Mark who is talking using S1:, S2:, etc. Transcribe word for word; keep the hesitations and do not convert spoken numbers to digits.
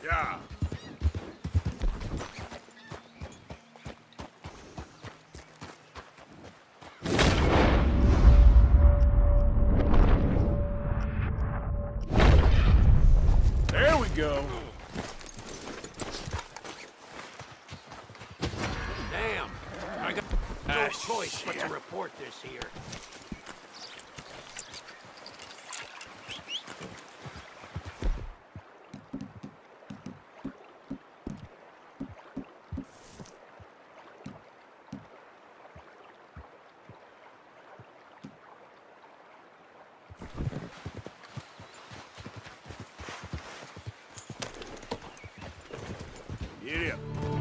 S1: Yeah. There we go.
S2: Damn. I got no
S1: Ah,
S2: choice
S1: shit.
S2: but to report this here.
S1: Get him.